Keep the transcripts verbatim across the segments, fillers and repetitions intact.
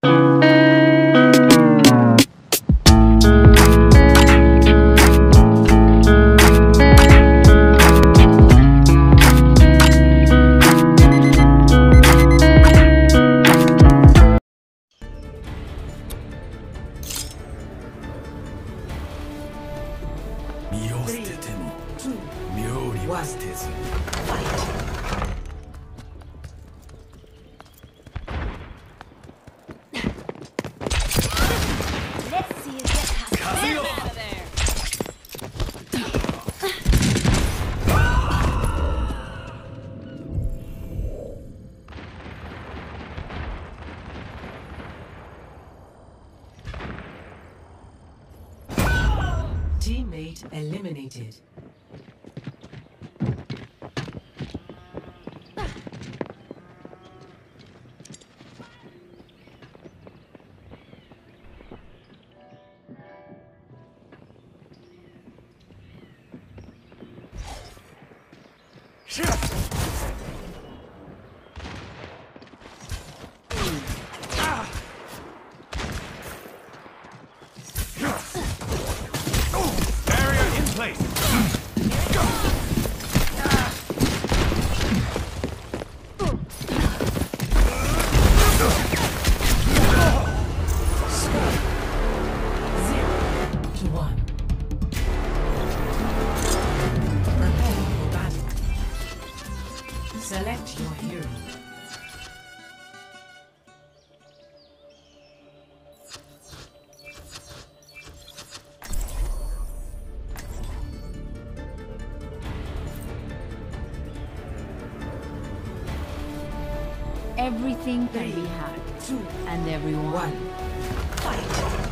Teammate eliminated. Select your hero. Everything can be hacked, Two, and everyone. one. Fight.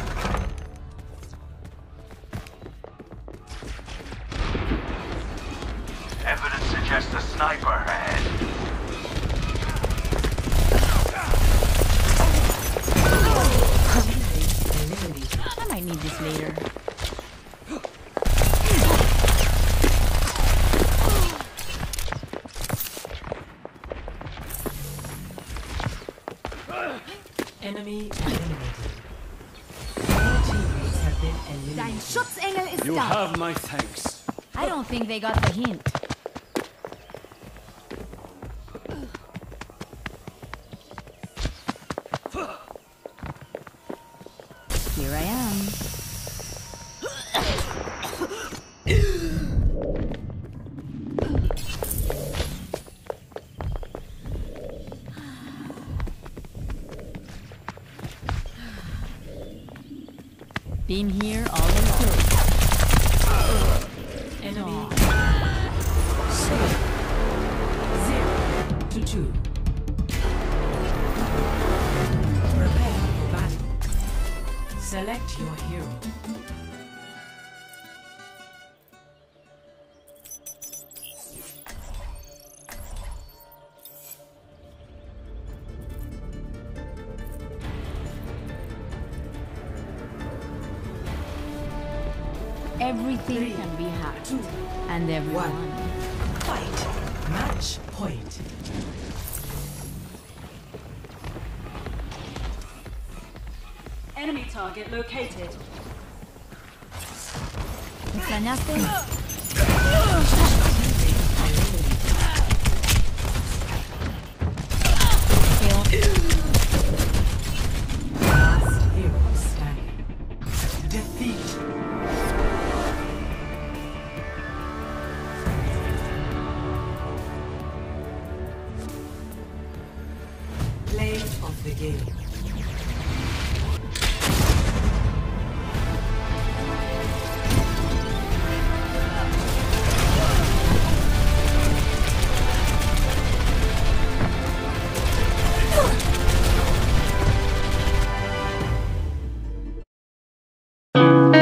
Evidence suggests a sniper ahead. I might need this later. Enemy eliminated. All teammates have been eliminated. Dein Schutzengel ist You da. have my thanks. I don't think they got the hint. Here I am. Been here all along. Enemy. Save. Zero to two. Prepare for battle. Select your hero. Everything Three, can be hacked, two, and everyone. one. Fight. Match point. Enemy target located. ¿Me extrañaste? Last hero standing. Defeat. Play of the game. Thank you.